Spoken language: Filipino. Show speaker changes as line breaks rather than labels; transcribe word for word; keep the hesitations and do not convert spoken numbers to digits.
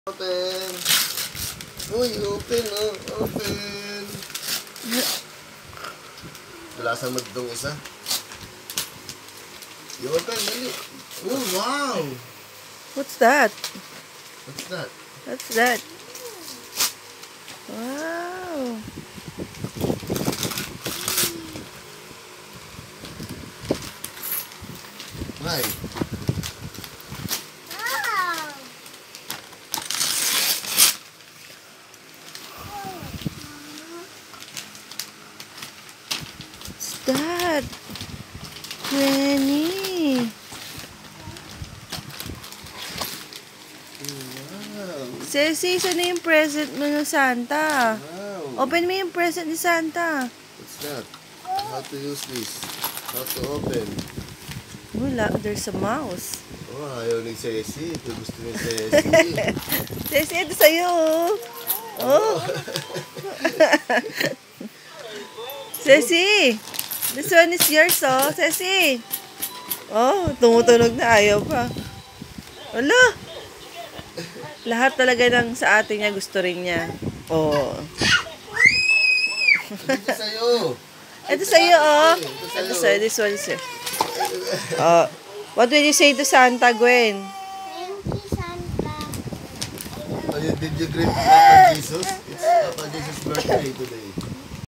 Open. Uy, open, oh. Open. Balasan mo itong isa. I-open, dali. Oh, wow.
What's that?
What's that?
What's that? Wow.
Why?
What's that? Granny.
Wow.
Ceci, saan na yung present mo ng Santa?
Wow.
Open mo yung present ni Santa.
What's that? How to use this? How to open?
Wala, there's a mouse.
Oh, ayaw ni Ceci. Ito gusto ni Ceci.
Ceci, ito sa'yo. Oh. Ceci, this one is yours, oh. Ceci. Oh, tumutunog na, ayaw pa. Wala. Lahat talaga ng sa atin niya gusto rin niya. Oh.
Ito sa'yo.
Ito sa'yo, oh. Ito sa'yo, this one is yours. Oh. What will you say to Santa, Gwen?
Thank you, Santa.
Oh, did you greet Papa Jesus? It's Papa Jesus' birthday today.